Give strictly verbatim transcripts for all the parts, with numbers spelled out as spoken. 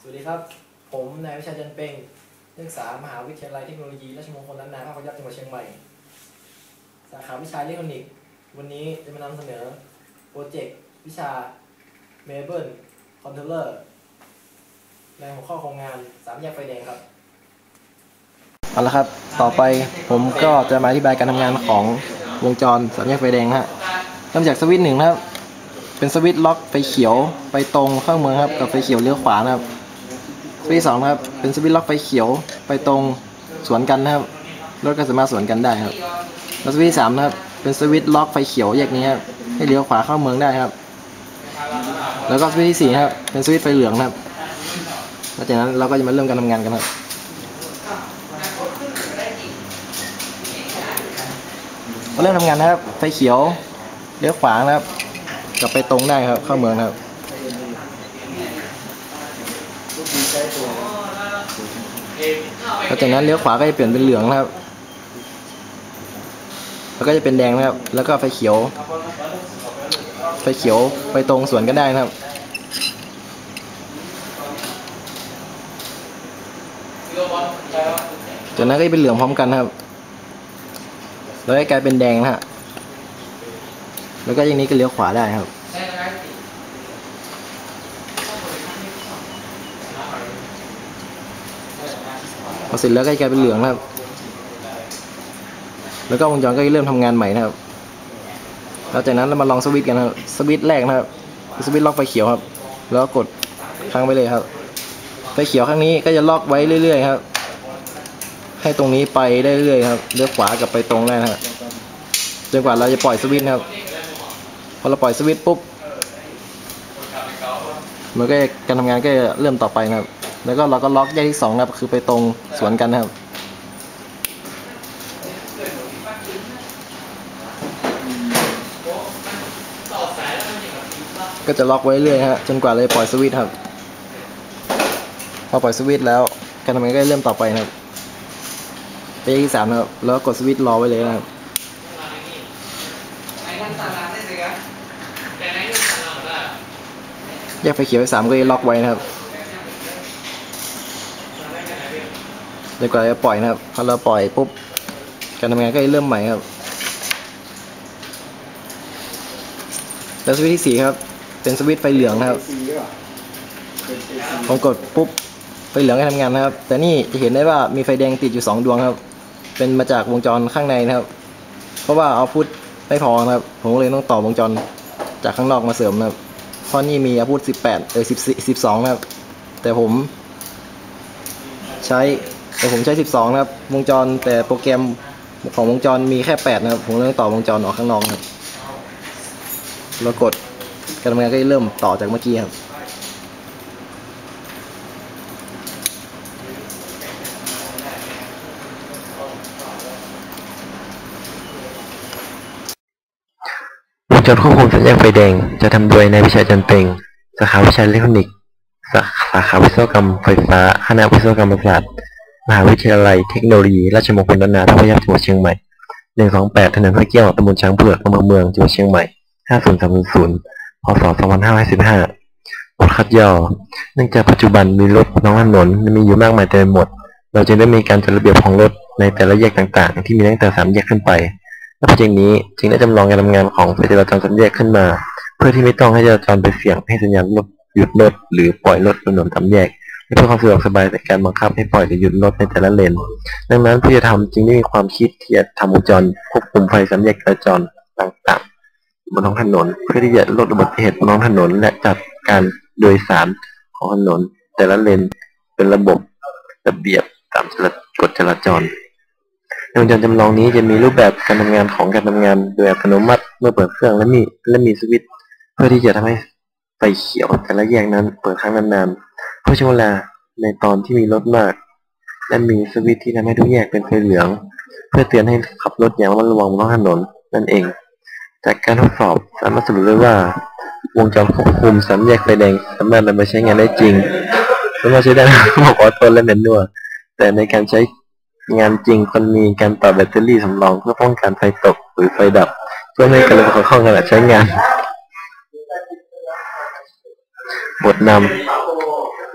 สวัสดีครับผมนายวิชาจันเปงนักศึกษามหาวิทยาลัยเทคโนโลยีราชมงคลล้านนาภาคพยัคฆ์จังหวัดเชียงใหม่สาขาวิชาอิเล็กทรอนิกส์วันนี้จะมานำเสนอโปรเจกต์วิชา Mabel Controller ในหัวข้อโครงงานสามแยกไฟแดงครับเอาละครับต่อไปผมก็จะมาอธิบายการทำงานของวงจรสามแยกไฟแดงฮะเริ่มจากสวิตช์หนึ่งนะครับเป็นสวิตช์ล็อกไฟเขียวไปตรงเข้าเมืองครับกับไฟเขียวเลี้ยวขวานะครับสวิตช์สองนะครับเป็นสวิตช์ล็อกไฟเขียวไปตรงสวนกันนะครับรถก็สามารถสวนกันได้ครับแล้วสวิตช์สามนะครับเป็นสวิตช์ล็อกไฟเขียวแยกนี้ครับให้เลี้ยวขวาเข้าเมืองได้ครับแล้วก็สวิตช์ที่สี่ครับเป็นสวิตช์ไฟเหลืองครับหลังจากนั้นเราก็จะมาเริ่มการทำงานกันครับเริ่มทำงานนะครับไฟเขียวเลี้ยวขวานะครับกลับไปตรงได้ครับเข้าเมืองนะครับหลังจากนั้นเลี้ยวขวาก็จะเปลี่ยนเป็นเหลืองนะครับแล้วก็จะเป็นแดงนะครับแล้วก็ไฟเขียวไฟเขียวไปตรงสวนกันได้นะครับจากนั้นก็จะเป็นเหลืองพร้อมกันนะครับแล้วก็กลายเป็นแดงนะฮะแล้วก็อย่างนี้ก็เลี้ยวขวาได้ครับพอเสร็จแล้วก็กลายเป็นเหลืองนะครับแล้วก็วงจรก็เริ่มทำงานใหม่นะครับแล้วจากนั้นเรามาลองสวิตช์กันนะครับสวิตช์แรกนะครับสวิตช์ล็อกไฟเขียวครับแล้วก็กดค้างไปเลยครับไฟเขียวครั้งนี้ก็จะล็อกไว้เรื่อยๆครับให้ตรงนี้ไปได้เรื่อยๆครับเลี้ยวขวากลับไปตรงได้นะครับจนกว่าเราจะปล่อยสวิตช์ครับพอเราปล่อยสวิตช์ปุ๊บมันก็การทำงานก็จะเริ่มต่อไปนะครับแล้วก็เราก็ล็อกแยกที่สองนะครับคือไปตรงสวนกันนะครับก็จะล็อกไว้เรื่อยฮะจนกว่าเราจะปล่อยสวิตช์ครับพอปล่อยสวิตช์แล้วการทำงานก็จะเริ่มต่อไปนะครับไปแยกที่สามนะครับแล้วกดสวิตช์รอไว้เลยนะครับแยกไฟเขียวไฟสามก็จะล็อกไว้นะครับเดี๋ยวกว่าจะปล่อยนะครับพอเราปล่อยปุ๊บการทำงานก็จะเริ่มใหม่ครับแล้วสวิตช์ที่สี่ครับเป็นสวิตช์ไฟเหลืองนะครับผมกดปุ๊บไฟเหลืองให้ทำงานนะครับแต่นี่จะเห็นได้ว่ามีไฟแดงติดอยู่สองดวงครับเป็นมาจากวงจรข้างในนะครับเพราะว่าเอาพุทไม่พอนะครับผมเลยต้องต่อวงจรจากข้างนอกมาเสริมนะครับเพราะนี่มีเอาพุทสิบแปดเออสิบสี่สิบสองนะครับแต่ผมใช้แต่ผมใช้สิบสองนะครับวงจรแต่โปรแกรมของวงจรมีแค่แปดนะครับผมเลยต้องต่อวงจรออกข้างนอกครับแล้วกดการทำงานก็จะเริ่มต่อจากเมื่อกี้ครับวงจรควบคุมสัญญาณไฟแดงจะทำโดยนายวิชาจันเปงสาขาวิชาอิเล็กทรอนิกส์สาขาวิศวกรรมไฟฟ้าคณะวิศวกรรมศาสตร์มหาวิทยาลัยเทคโนโลยีราชมงคลล้านนาภาคพยัคฆ์จังหวัดเชียงใหม่หนึ่งสองแปดถนนห้วยแก้วตำบลช้างเผือกอำเภอเมืองจังหวัดเชียงใหม่ห้าศูนย์สามศูนย์พศสองพันห้าร้อยสิบห้าบทคัดย่อเนื่องจากปัจจุบันมีรถท้องถนนมีอยู่มากมายเต็มไปหมดเราจึงได้มีการจัดระเบียบของรถในแต่ละแยกต่างๆที่มีตั้งแต่สามแยกขึ้นไปและโปรเจกต์นี้จึงได้จำลองการทำงานของไฟจราจรสามแยกขึ้นมาเพื่อที่ไม่ต้องให้จราจรไปเสี่ยงให้สัญญาณรถหยุดรถหรือปล่อยรถบนถนนสามแยกเพื่อความสะดวกสบายในการบังคับให้ปล่อยหรือหยุดรถในแต่ละเลนดังนั้นผู้จะทำจึงได้มีความคิดที่จะทำวงจรควบคุมไฟสามแยกจราจรต่างๆบนท้องถนนเพื่อที่จะลดอุบัติเหตุบนท้องถนนและจัดการโดยสารของถนนแต่ละเลนเป็นระบบระเบียบตามกฎจราจรในวงจรจำลองนี้จะมีรูปแบบการทำงานของการทำงานโดยอัตโนมัติเมื่อเปิดเครื่องและมีและมีสวิตช์เพื่อที่จะทำให้ไฟเขียวแต่ละแยกนั้นเปิดค้างนานๆเพื่อช่วงเวลาในตอนที่มีรถมากและมีสวิตช์ที่ทำให้ทุกแยกเป็นไฟเหลืองเพื่อเตือนให้ขับรถอย่างระมัดระวังบนท้องถนนนั่นเองจากการทดสอบสามารถสรุปได้ว่าวงจรควบคุมสามแยกไฟแดงสามารถนำไปใช้งานได้จริงสามารถใช้ได้ทั้งระบบออโต้และแมนนวลแต่ในการใช้งานจริงควรมีการต่อแบตเตอรี่สำรองเพื่อป้องกันไฟตกหรือไฟดับเพื่อให้การระบบขัดข้องขณะใช้งานบทนำ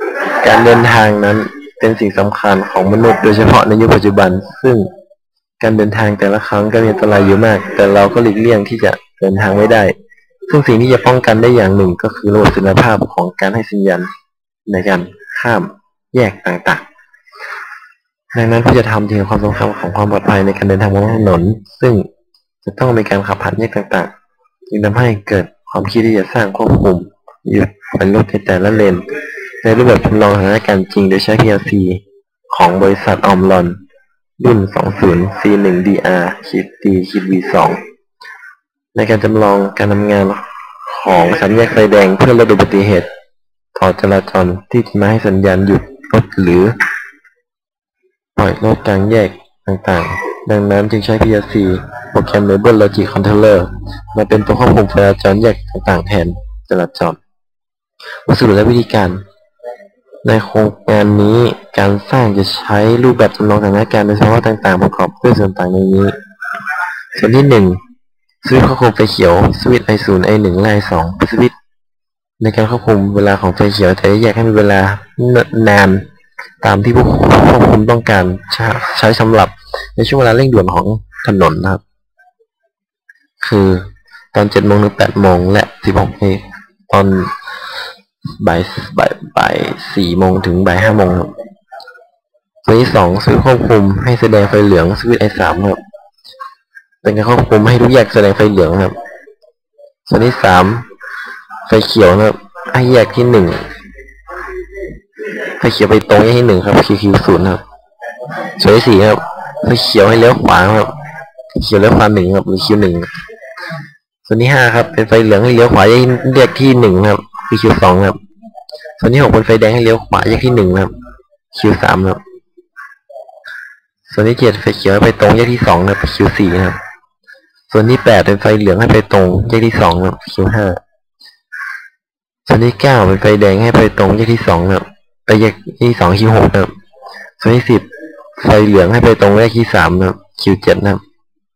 การเดินทางนั้นเป็นสิ่งสำคัญของมนุษย์โดยเฉพาะในยุคปัจจุบันซึ่งการเดินทางแต่ละครั้งก็มีอันตรายอยู่มากแต่เราก็หลีกเลี่ยงที่จะเดินทางไม่ได้ซึ่งสิ่งที่จะป้องกันได้อย่างหนึ่งก็คือระบบสุนทรภาพของการให้สัญญาณในการข้ามแยกต่างๆดังนั้นเพื่อจะทำถึงความสำคัญของความปลอดภัยในการเดินทางบนถนนซึ่งจะต้องมีการขับผ่านแยกต่างๆจึงทำให้เกิดความคิดที่จะสร้างควบคุมหยุดไฟรถในแต่ละเลนในรูปแบบจำลองสถานการณ์จริงโดยใช้ พี แอล ซี ของบริษัทออมรอนรุ่น สองสิบ ซี หนึ่ง ดี อาร์ ดี วี สอง ในการจำลองการทำงานของสัญญาณไฟแดงเพื่อลดอุบัติเหตุต่อจราจรที่จะมาให้สัญญาณหยุดรถหรือปล่อยรถกลางแยกต่างๆดังนั้นจึงใช้ พี แอล ซี โปรแกรม Label Logic Controller มาเป็นตัวควบคุมจราจรแยกต่างๆแทนจราจรวัสดุและวิธีการในโครงการนี้การสร้างจะใช้รูปแบบจำลองสถานการณ์โดยเฉพาะต่างๆประกอบด้วยส่วนต่างในนี้ส่วนที่หนึ่งสวิตช์ควบคุมไฟเขียวสวิตช์ ไอ ศูนย์ ไอ หนึ่ง และ ไอ สอง สวิตช์ในการควบคุมเวลาของไฟเขียวแต่แยกให้มีเวลานานตามที่ผู้ควบคุมต้องการใช้สำหรับในช่วงเวลาเร่งด่วนของถนนนะครับคือตอนเจ็ดโมงถึงแปดโมงและสิบหกนาฬิกาตอนบ่ายบ่ายบ่ายสี่โมงถึงบ่ายห้าโมงครับส่วนที่สองสวิตช์ควบคุมให้แสดงไฟเหลืองสวิตช์ ไอ สามครับเป็นการควบคุมให้ทุกแยกแสดงไฟเหลืองครับส่วนที่สามไฟเขียวนะครับให้แยกที่หนึ่งไฟเขียวไปตรงแยกที่หนึ่งครับ คิว คิว ศูนย์ครับส่วนที่สี่ครับไฟเขียวให้เลี้ยวขวาครับเขียวเลี้ยวขวาหนึ่งครับหรือ คิว หนึ่งส่วนที่ห้าครับเป็นไฟเหลืองให้เลี้ยวขวาแยกที่หนึ่งครับคือ คิว สองครับส่วนที่หกเป็นไฟแดงให้เลี้ยวขวาแยกที่หนึ่งครับ คิว สามครับส่วนที่เจ็ดไฟเขียวให้ไปตรงแยกที่สองครับ คิว สี่ครับส่วนที่แปดเป็นไฟเหลืองให้ไปตรงแยกที่สองครับ คิว ห้าส่วนที่เก้าเป็นไฟแดงให้ไปตรงแยกที่สองครับไปแยกที่สอง คิว หกครับส่วนที่สิบไฟเหลืองให้ไปตรงแยกที่สามครับ คิว เจ็ดครับ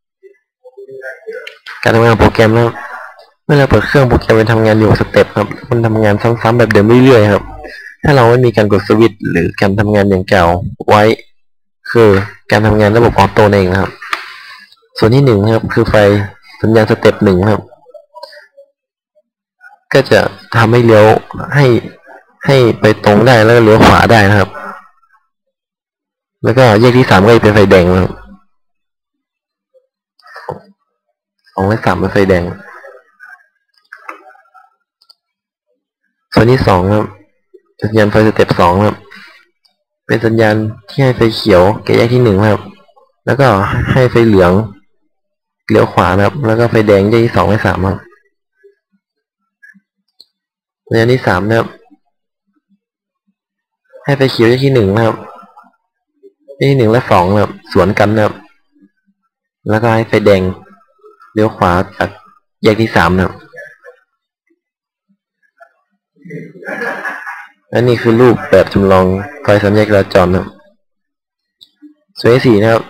การทำงานโปรแกรมนะครับเมื่อเราเปิดเครื่องโปรแกรมมันทำงานอยู่สเต็ปครับมันทำงานซ้ำๆแบบเดิมเรื่อยๆครับถ้าเราไม่มีการกดสวิตช์หรือการทำงานอย่างเก่าไว้คือการทำงานระบบออโต้เองนะครับส่วนที่หนึ่งครับคือไฟสัญญาณสเต็ปหนึ่งครับก็จะทำให้เลี้ยวให้ให้ไปตรงได้แล้วก็เลี้ยวขวาได้นะครับแล้วก็แยกที่สามก็จะเป็นไฟแดงครับสองและสามเป็นไฟแดงส่วนที่สองครับสัญญาณไฟสเต็ปสองครับเป็นสัญญาณที่ให้ไฟเขียวแก่แยกที่หนึ่งครับแล้วก็ให้ไฟเหลืองเลี้ยวขวาครับแล้วก็ไฟแดงแยกที่สองและสามครับสัญญาณที่สามนะครับให้ไฟเขียวแยกที่หนึ่งนะครับแยกที่หนึ่งและสองครับสวนกันนะครับแล้วก็ให้ไฟแดงเลี้ยวขวาจากแยกที่สามนะครับและนี่คือรูปแบบจำลองไฟสามแยกจราจรนะครับส่วนที่สี่นะครับ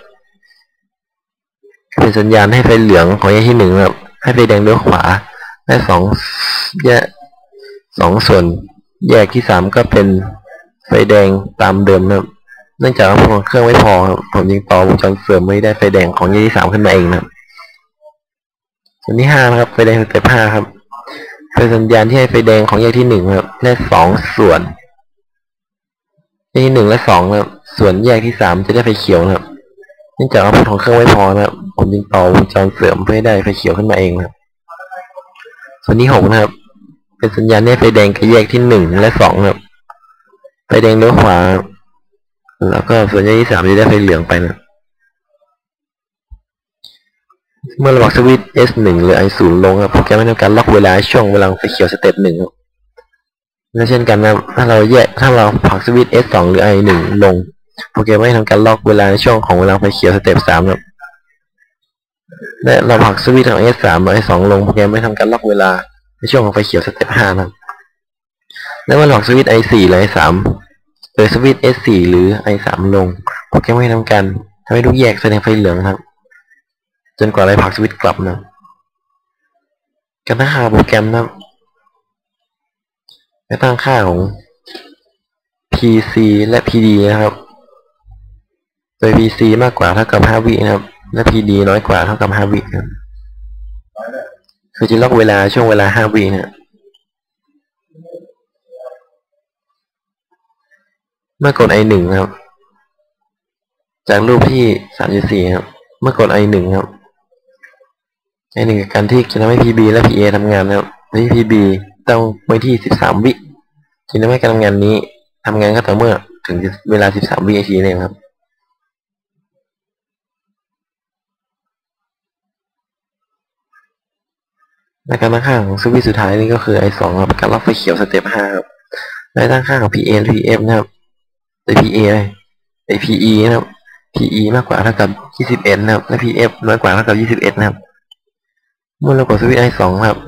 เป็นสัญญาณให้ไฟเหลืองของแยกที่หนึ่งนะครับให้ไฟแดงเลี้ยวขวาและสองแยกสองส่วนแยกที่สามก็เป็นไฟแดงตามเดิมนะครับเนื่องจากว่าพลังเครื่องไม่พอครับผมยิงต่อวงจรเสริมไม่ได้ไฟแดงของแยกที่สามขึ้นมาเองนะครับส่วนที่ห้านะครับไฟแดงสเต็ปห้าครับเป็นสัญญาณที่ให้ไฟแดงของแยกที่หนึ่งครับและสองส่วนแยกที่หนึ่งและสองครับส่วนแยกที่สามจะได้ไฟเขียวนะครับเนื่องจากว่าพลังเครื่องไม่พอนะครับผมยิงต่อวงจรเสริมเพื่อให้ได้ไฟเขียวขึ้นมาเองนะครับส่วนที่หกนะครับเป็นสัญญาณให้ไฟแดงกับแยกที่หนึ่งและสองครับไฟแดงเลี้ยวขวาแล้วก็ส่วนแยกที่สามจะได้ไฟเหลืองไปนะเมื่อเราบอกสวิตช์ เอส หนึ่ง หรือ ไอ ศูนย์ ลงครับโปรแกรมไม่ทำการล็อกเวลาช่วงเวลาไฟเขียวสเต็ปหนึ่งครับและเช่นกันนะถ้าเราแยกถ้าเราผลักสวิตช์ เอส สอง หรือ ไอ หนึ่ง ลงโปรแกรมไม่ทำการล็อกเวลาในช่วงของเวลาไฟเขียวสเต็ปสามครับและเราผลักสวิตช์ของ เอส สาม หรือ ไอ สอง ลงโปรแกรมไม่ทำการล็อกเวลาในช่วงของไฟเขียวสเต็ปห้านะครับและเมื่อเราผลักสวิตช์ ไอ สี่ หรือ ไอ สาม โดยสวิตช์ เอส สี่ หรือ ไอ สาม ลงโปรแกรมไม่ทำการทำให้ทุกแยกแสดงไฟเหลืองครับจนกว่าเราผลักสวิตช์กลับนะการตั้งค่าโปรแกรมนะครับการตั้งค่าของ พีพี ซี และ พี ดี นะครับโดย พี ซี มากกว่าเท่ากับห้าวินะครับและ พี ดี น้อยกว่าเท่ากับห้าวินะครับคือจะล็อกเวลาช่วงเวลาห้าวินะเมื่อกด ไอ หนึ่ง ครับจากรูปที่ สามจุดสี่ ครับเมื่อกด ไอ หนึ่ง ครับ ไอ หนึ่ง กับการที่จะทำให้ พี บี และ พี เอ ทำงานนะครับที่ พี บี ต้องไว้ที่สิบสามวิจึงทำให้การทำงานนี้ทำงานก็ต่อเมื่อถึงเวลาสิบสามวินาทีนั่นเองครับในการตั้งค่าของสวิตช์สุดท้ายนี่ก็คือ ไอ สอง ครับการล็อกไฟเขียวสเต็ปห้าครับในตั้งค่าของ พี เอ และ พี เอฟ นะครับใน พี เอ ใน พี อี นะครับ พี อี มากกว่าเท่ากับยี่สิบเอ็ดนะครับและ พี เอฟ น้อยกว่าเท่ากับยี่สิบเอ็ดนะครับเมื่อเรากดสวิตช์ ไอ สอง ครับ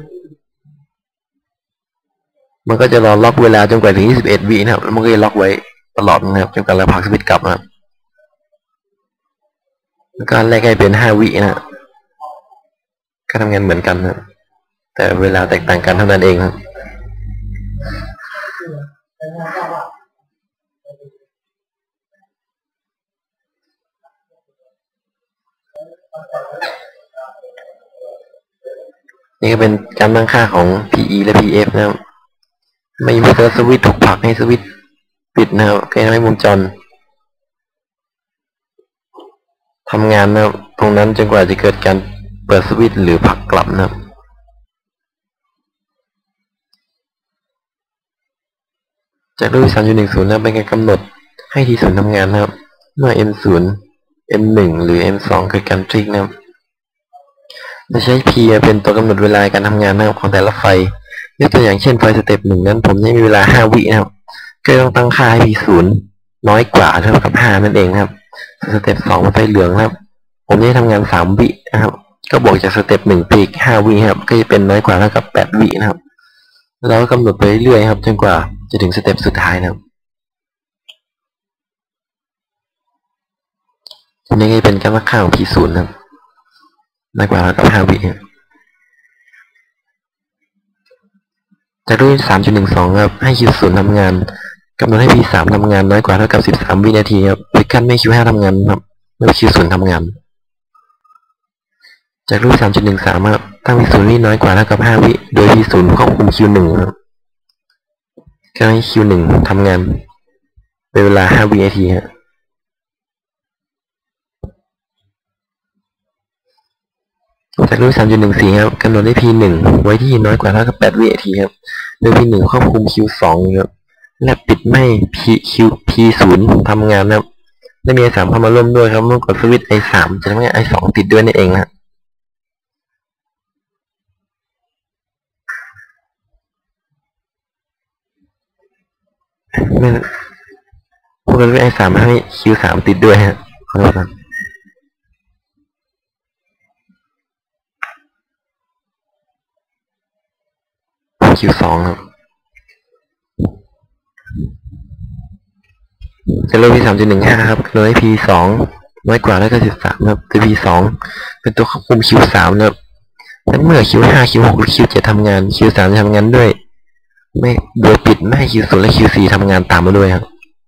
มันก็จะรอล็อกเวลาจนกว่าถึงยี่สิบเอ็ดวินะครับแล้วมันก็จะล็อกไว้ตลอดนะครับจนกว่าเราพักสวิตช์กลับนะครับการแรกให้เป็นห้าวินะก็ทำงานเหมือนกันนะแต่เวลาแตกต่างกันเท่านั้นเองครับนี่ก็เป็นการตั้งค่าของ พี อี และ พี เอฟ นะครับไม่มีสวิตช์ถูกผลักให้สวิตช์ปิดนะครับก็ทำให้วงจรทำงานนะครับตรงนั้นจนกว่าจะเกิดการเปิดสวิตช์หรือผลักกลับนะครับจากรูป สามจุดหนึ่งศูนย์ นะเป็นการกำหนดให้ ที ศูนย์ ทำงานนะครับเมื่อ เอ็ม ศูนย์ เอ็ม หนึ่ง หรือ เอ็ม สอง เกิดการทริกนะครับจะใช้ P เป็นตัวกำหนดเวลาการทำงานนะครับของแต่ละไฟยกตัวอย่างเช่นไฟสเต็ปหนึ่งนั้นผมให้มีเวลาห้าวินะครับก็ต้องตั้งค่าให้ พี ศูนย์ น้อยกว่าเท่ากับห้านั่นเองนะครับสเต็ปสองเป็นไฟเหลืองนะครับผมจะทำงานสามวินะครับก็บวกจากสเต็ปหนึ่งไปอีกห้าวิครับก็จะเป็นน้อยกว่าเท่ากับแปดวินะครับแล้วกำหนดไปเรื่อยๆครับจนกว่าจะถึงสเต็ปสุดท้ายนะครับอันนี้ก็เป็นการวัดค่าของ พี ศูนย์ นะครับน้อยกว่าเท่ากับห้าวิจากรูป สามจุดหนึ่งสอง ครับให้ คิว ศูนย์ ทำงานกำหนดให้ พี สาม ทำงานน้อยกว่าเท่ากับสิบสามวินาทีครับโดยกั้นไม่ คิว ห้า ทำงานครับเมื่อ คิว ศูนย์ ทำงานจากรูป สามจุดหนึ่งสาม ครับตั้ง พี ศูนย์ นี่น้อยกว่าเท่ากับห้าวิโดย พี ศูนย์ ควบคุม คิว หนึ่ง ครับก็ให้ คิว หนึ่ง ทำงานเป็นเวลาห้าวินาทีครับจากรูป สามจุดหนึ่งสี่ ครับกำหนดให้ พี หนึ่ง ไว้ที่น้อยกว่าเท่ากับแปดวินาทีครับโดย พี หนึ่ง ควบคุม คิว สอง ครับและปิดไม่ P Q พี ศูนย์ ทำงานนะครับและมี ไอ สาม เข้ามาร่วมด้วยครับเมื่อกดสวิตช์ ไอ สาม จะทำให้ ไอ สอง ติดด้วยนั่นเองนะเมื่อพวกเราไอ สาม ให้ คิว สาม ติดด้วยฮะขอโทษครับคิว สอง ครับจะลด พี สามจุดหนึ่งห้า ครับโดยให้ พี สอง น้อยกว่าแล้วก็สิบสามครับโดย พี สอง เป็นตัวควบคุม คิว สาม นะครับและเมื่อ คิว ห้า คิว หก หรือ คิว เจ็ด ทำงาน คิว สาม จะทำงานด้วยไม่โดยปิดไม่ให้ คิว ศูนย์ และ คิว สี่ ทำงานตามมาด้วยครับ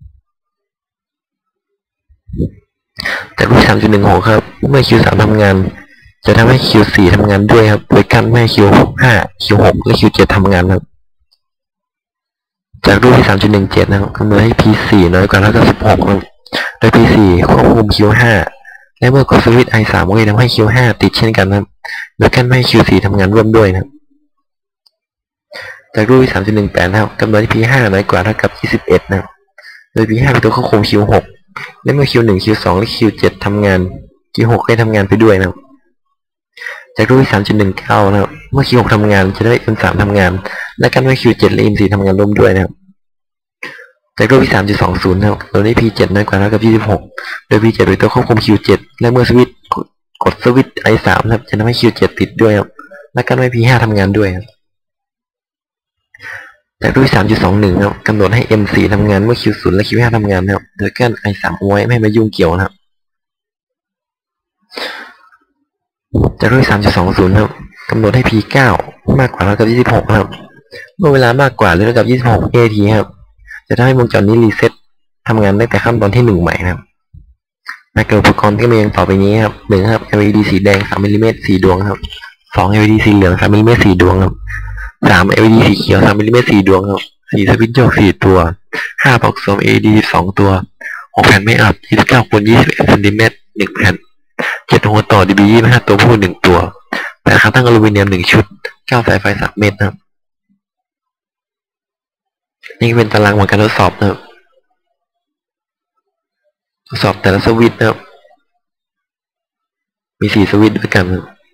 จากรูป สามจุดหนึ่งหก ครับเมื่อ คิว สาม ทำงานจะทำให้ คิว สี่ ทำงานด้วยครับโดยกั้นไม่ให้ คิว ห้า คิว หก และ คิว เจ็ด ทำงานครับจากรูปที่ สามจุดหนึ่งเจ็ด นะครับกำหนดให้ พี สี่ น้อยกว่าเท่ากับสิบหกครับโดย พี สี่ ควบคุม คิว ห้า และเมื่อกดสวิตช์ ไอ สาม ก็จะทำให้ คิว ห้า ติดเช่นกันนะครับโดยกั้นไม่ให้ คิว สี่ ทำงานร่วมด้วยนะครับจากรูปที่ สามจุดหนึ่งแปด นะครับกำหนดให้ พี ห้า น้อยกว่าเท่ากับยี่สิบเอ็ดนะครับโดย พี ห้า เป็นตัวควบคุม คิว หก และเมื่อ คิว หนึ่ง คิว สอง และ คิว เจ็ด ทำงาน คิว หก ก็ทำงานไปด้วยนะครับจากรูปที่ สามจุดหนึ่งเก้า นะครับเมื่อ คิว หก ทำงานจะได้ เอ็ม สาม ทำงานและกั้นไม่ให้ คิว เจ็ด และ เอ็ม สี่ ทำงานร่วมด้วยนะครับจากรูปที่ สามจุดสองศูนย์ นะครับโดยได้ พี เจ็ด น้อยกว่าเท่ากับยี่สิบหกโดย พี เจ็ด เป็นตัวควบคุม คิว เจ็ด และเมื่อสวิตช์กดสวิตช์ ไอ สาม นะครับจะทำให้ คิว เจ็ด ติดด้วยครับและกั้นไม่ให้ พี ห้า ทำงานด้วยครับจากรูปที่ สามจุดสองหนึ่ง ครับกำหนดให้ เอ็ม สี่ ทำงานเมื่อ คิว ศูนย์ และ คิว ห้า ทำงานนะครับโดยกั้น ไอ สาม เอาไว้ไม่ให้มายุ่งเกี่ยวนะครับจากรูปที่ สามจุดสองศูนย์ ครับกำหนดให้ พี เก้า มากกว่าเท่ากับยี่สิบหกครับเมื่อเวลามากกว่าหรือเท่ากับยี่สิบหกวินาทีครับจะทำให้วงจรนี้รีเซ็ตทำงานตั้งแต่ขั้นตอนที่หนึ่งใหม่นะครับหน้าเกิดอุปกรณ์ก็มีอย่างต่อไปนี้ครับหนึ่งครับ แอล อี ดี สีแดงสามมิลลิเมตรสี่ดวงครับสอง แอล อี ดี สีเหลืองสามมิลลิเมตรสี่ดวงครับสาม แอล อี ดี สีเขียวสามมิลลิเมตรสี่ดวงครับสี่สวิตช์โยกสี่ตัวห้าปลั๊กสวม เอ อี ดี สองตัวหกแผ่นไม่อัดยี่สิบเก้าคูณยี่สิบเอ็ดเซนติเมตรหนึ่งแผ่นเจ็ดหัวต่อ ดี บี ยี่สิบห้าตัวผู้หนึ่งตัวแปดขาตั้งอลูมิเนียมหนึ่งชุดเก้าสายไฟสามเมตรนะครับนี่เป็นตารางของการทดสอบนะครับทดสอบแต่ละสวิตช์นะครับมีสี่สวิตช์ด้วยกัน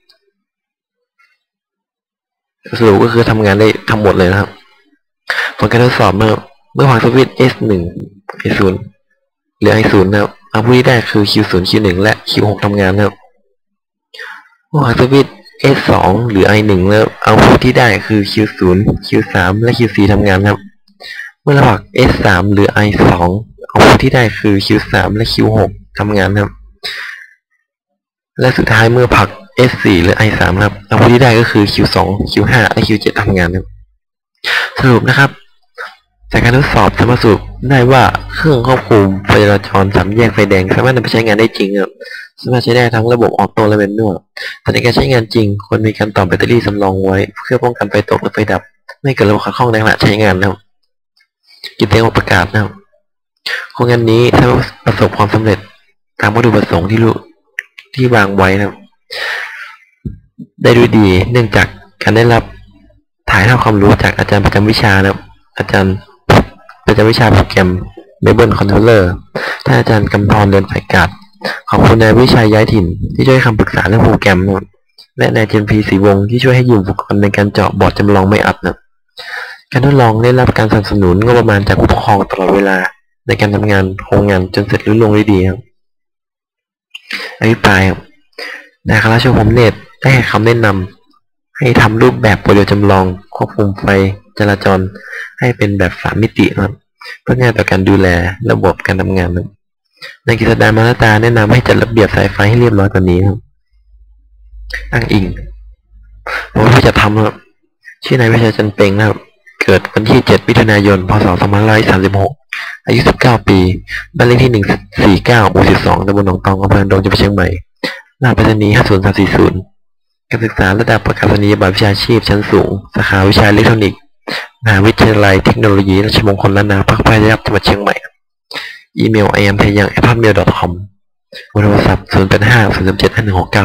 สรุปก็คือทำงานได้ทั้งหมดเลยนะครับผลการทดสอบเมื่อเมื่อวางสวิตช์ เอส หนึ่ง เอ ศูนย์ หรือ ไอ ศูนย์ นะครับเอาผู้ที่ได้คือ คิว ศูนย์ คิว หนึ่ง และ คิว หก ทำงานนะครับเมื่อวางสวิตช์ เอส สอง หรือ ไอ หนึ่ง แล้วเอาผู้ที่ได้คือ คิว ศูนย์ คิว สาม และ คิว สี่ ทำงานครับเมื่อเราผลัก เอส สาม หรือ ไอ สอง เอาผู้ที่ได้คือ คิว สาม และ คิว หก ทำงานครับและสุดท้ายเมื่อผลัก เอส สี่ หรือ ไอ สาม ครับเอาผู้ที่ได้ก็คือ คิว สอง คิว ห้า และ คิว เจ็ด ทำงานครับสรุปนะครับจากการทดสอบสามารถสรุปได้ว่าเครื่องควบคุมไฟจราจรสามแยกไฟแดงสามารถนำไปใช้งานได้จริงครับสามารถใช้ได้ทั้งระบบออโต้และแมนนวลแต่ในการใช้งานจริงควรมีการต่อแบตเตอรี่สำรองไว้เพื่อป้องกันไฟตกหรือไฟดับไม่เกิดระบบขัดข้องในขณะใช้งานนะครับกิจเตียงประกาศนะครับโครงงานนี้ถ้าประสบความสำเร็จตามวัตถุประสงค์ที่รู้ที่วางไว้นะครับได้ด้วยดีเนื่องจากการได้รับถ่ายทอดความรู้จากอาจารย์ประจำวิชานะครับอาจารย์ประจำวิชาโปรแกรม Rebel Controller ท่านอาจารย์กำธรเรือนไผ่กาดขอบคุณนายวิชัยย้ายถิ่นที่ช่วยให้คำปรึกษาเรื่องโปรแกรมนะครับและนายเจนพีศรีวงศ์ที่ช่วยให้ยืมอุปกรณ์ในการเจาะบอร์ดจำลองไม่อัดนะครับการทดลองได้รับการสนับสนุนงบประมาณจากผู้ปกครองตลอดเวลาในการทำงานโครงงานจนเสร็จรุ่ลงได้ดีครับอภิปรายครับนายคณะโชคพรหมเนตรได้ให้คำแนะนำให้ทำรูปแบบโมเดลจำลองควบคุมไฟจราจรให้เป็นแบบสามมิติครับเพื่อง่ายต่อการดูแลระบบการทำงานครับนายกฤษดามาลตาแนะนำให้จัดระเบียบสายไฟให้เรียบร้อยกว่านี้ครับอ้างอิงผมว่าจะทำครับชื่อนายวิชัยจันเป็งนะครับเกิดวันที่เจ็ดมิถุนายนพศสองพันห้าร้อยสามสิบหกอายุสิบเก้าปีบ้านเลขที่หนึ่งสี่เก้าหมู่สิบสองตำบลหนองตองอำเภอดงจังหวัดเชียงใหม่รหัสไปรษณีย์ห้าศูนย์สามสี่ศูนย์การศึกษาระดับประกาศนียบัตรวิชาชีพชั้นสูงสาขาวิชาอิเล็กทรอนิกส์มหาวิทยาลัยเทคโนโลยีราชมงคลล้านนาภาคใต้จังหวัดเชียงใหม่อีเมล ไอ เอ็ม ไทยัง แอท ฮอตเมล ดอท คอม โทรศัพท์ศูนย์ แปด ห้า ศูนย์ สาม เจ็ด ห้า หนึ่ง หก เก้า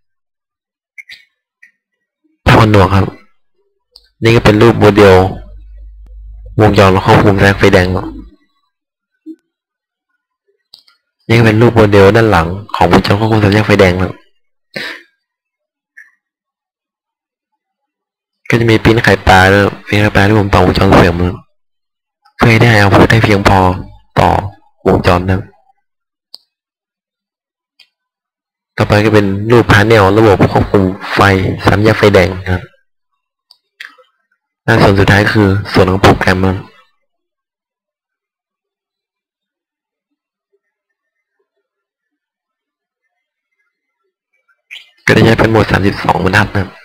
ภาพผนวกครับนี่ก็เป็นรูปโมเดลวงจรควบคุมแสงไฟแดงนี่ก็เป็นรูปโมเดลด้านหลังของวงจรควบคุมแสงไฟแดงครับก็จะมีปิ้นไข่ปลาแล้วปิ้นไข่ปลาที่ผมต่อวงจรเสริมเพื่อให้ได้เอาพุทได้เพียงพอต่อวงจรนะต่อไปก็เป็นรูปพาเนลระบบควบคุมไฟสามแยกไฟแดงครับและส่วนสุดท้ายคือส่วนของโปรแกรมมันก็จะใช้เป็นโหมดสามสิบสองบรรทัดนะครับ